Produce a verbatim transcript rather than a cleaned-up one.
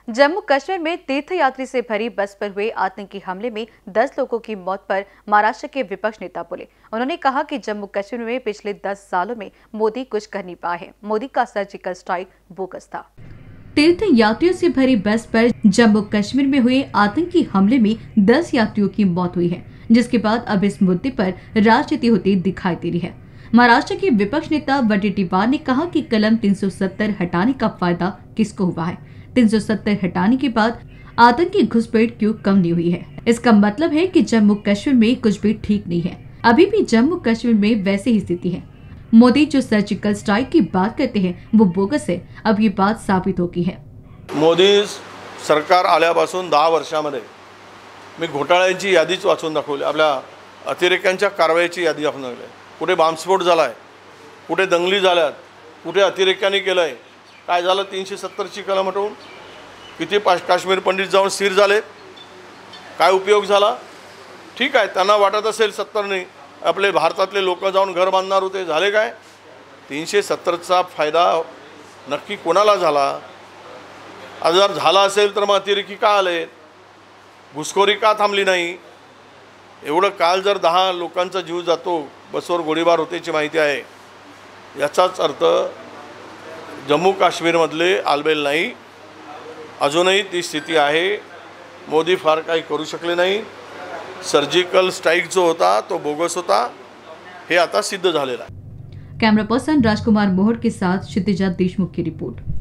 जम्मू कश्मीर में तीर्थयात्री से भरी बस पर हुए आतंकी हमले में दस लोगों की मौत पर महाराष्ट्र के विपक्ष नेता बोले। उन्होंने कहा कि जम्मू कश्मीर में पिछले दस सालों में मोदी कुछ कर नहीं पाए हैं। मोदी का सर्जिकल स्ट्राइक बोगस था। तीर्थ यात्रियों से भरी बस पर जम्मू कश्मीर में हुए आतंकी हमले में दस यात्रियों की मौत हुई है, जिसके बाद अब इस मुद्दे पर राजनीति होती दिखाई दे रही है। महाराष्ट्र के विपक्ष नेता वडेट्टीवार ने कहा कि कलम तीन सौ सत्तर हटाने का फायदा किसको हुआ है। तीन सौ सत्तर हटाने के बाद आतंकी घुसपैठ क्यों कम नहीं हुई है। इसका मतलब है कि जम्मू कश्मीर में कुछ भी ठीक नहीं है। अभी भी जम्मू कश्मीर में वैसी ही स्थिति है। मोदी जो सर्जिकल स्ट्राइक की बात करते हैं वो बोगस है। अब ये बात साबित होगी है। मोदी सरकार आल्यापासून दहा वर्षामध्ये मी घोटाळ्यांची यादीच वाचून दाखवली। आपल्या अतिरेक्यांच्या कारवाईची यादी आपण दाखवली। कुठे बॉम्बस्फोट झालाय, कुठे दंगली झाल्यात, कुठे अतिरेक्यांनी केलंय, काय झालं तीनशे सत्तरची कलम हटवून किती काश्मीर पंडित जाऊन स्थिर झाले, काय उपयोग झाला। ठीक आहे, त्यांना वाटत असेल सत्तरने आपले भारतातले लोक जाऊन घर बांधणार होते, झाले काय। तीनशे सत्तरचा फायदा नक्की कोणाला झाला। आज जर झाला असेल तर मग अतिरेकी का आले, घुसखोरी का थांबली नाही। एवढं काल जर दहा लोकांचा जीव जातो, बसवर गोळीबार होतेची माहिती आहे, याचाच अर्थ जम्मू काश्मीरमधले आलबेल नाही, अजूनही ती स्थिती आहे। मोदी फार काही करू शकले नाही। सर्जिकल स्ट्राइक जो होता तो बोगस होता, हे आता सिद्ध झालेला आहे। कैमरा पर्सन राजकुमार मोहट के साथ क्षितिजा देशमुख की रिपोर्ट।